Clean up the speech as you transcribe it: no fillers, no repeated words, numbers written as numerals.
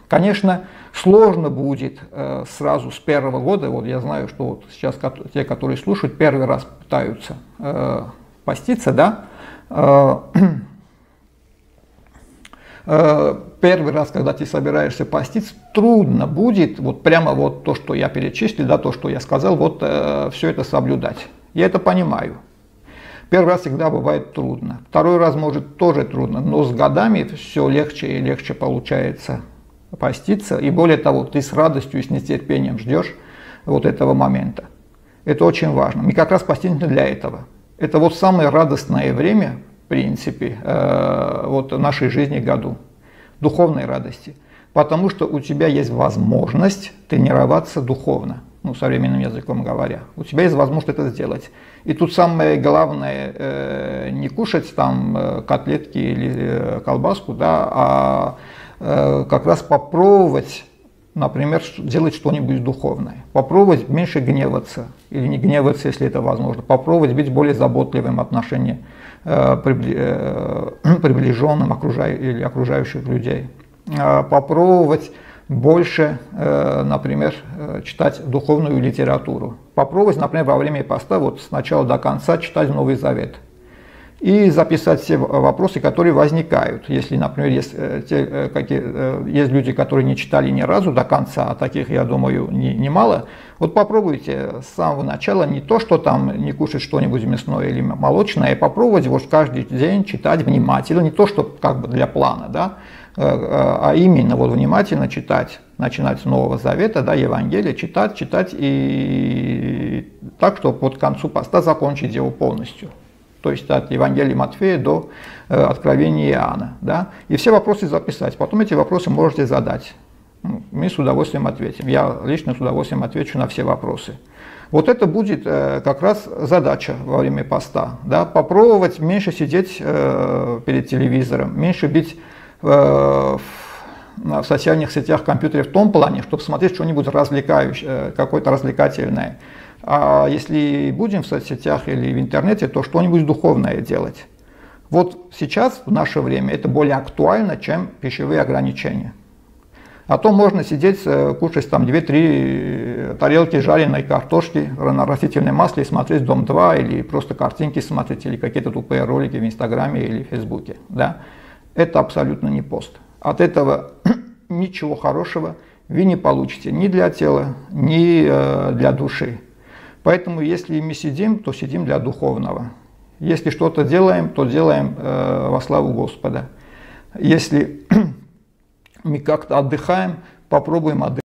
Конечно, сложно будет сразу с первого года, вот я знаю, что вот сейчас те, которые слушают, первый раз пытаются поститься, да, первый раз, когда ты собираешься поститься, трудно будет, вот прямо вот то, что я перечислил, да, то, что я сказал, вот все это соблюдать. Я это понимаю. Первый раз всегда бывает трудно. Второй раз может тоже трудно, но с годами все легче и легче получается поститься. И более того, ты с радостью и с нетерпением ждешь вот этого момента. Это очень важно. И как раз поститься для этого. Это вот самое радостное время, в принципе, вот в нашей жизни году. Духовной радости. Потому что у тебя есть возможность тренироваться духовно. Ну, современным языком говоря, у тебя есть возможность это сделать. И тут самое главное не кушать там котлетки или колбаску, да, а как раз попробовать, например, делать что-нибудь духовное. Попробовать меньше гневаться, или не гневаться, если это возможно. Попробовать быть более заботливым в отношении приближенным или окружающих людей. Попробовать больше, например, читать духовную литературу. Попробовать, например, во время поста вот с начала до конца читать Новый Завет. И записать все вопросы, которые возникают. Если, например, есть люди, которые не читали ни разу до конца, а таких, я думаю, немало, вот попробуйте с самого начала не то, что там не кушать что-нибудь мясное или молочное, а попробовать вот каждый день читать внимательно, не то, что как бы для плана, да, а именно вот внимательно читать, начинать с Нового Завета, да, Евангелие, читать и так, чтобы вот к концу поста закончить его полностью. То есть от Евангелия Матфея до Откровения Иоанна. Да? И все вопросы записать. Потом эти вопросы можете задать. Мы с удовольствием ответим. Я лично с удовольствием отвечу на все вопросы. Вот это будет как раз задача во время поста. Да? Попробовать меньше сидеть перед телевизором, меньше быть в социальных сетях, компьютере в том плане, чтобы смотреть что-нибудь развлекающее, какое-то развлекательное. А если будем в соцсетях или в интернете, то что-нибудь духовное делать. Вот сейчас, в наше время, это более актуально, чем пищевые ограничения. А то можно сидеть, кушать там 2-3 тарелки жареной картошки на растительном масле и смотреть «Дом-2», или просто картинки смотреть, или какие-то тупые ролики в Инстаграме или Фейсбуке. Да? Это абсолютно не пост. От этого ничего хорошего вы не получите ни для тела, ни для души. Поэтому, если мы сидим, то сидим для духовного. Если что-то делаем, то делаем во славу Господа. Если мы как-то отдыхаем, попробуем отдыхать.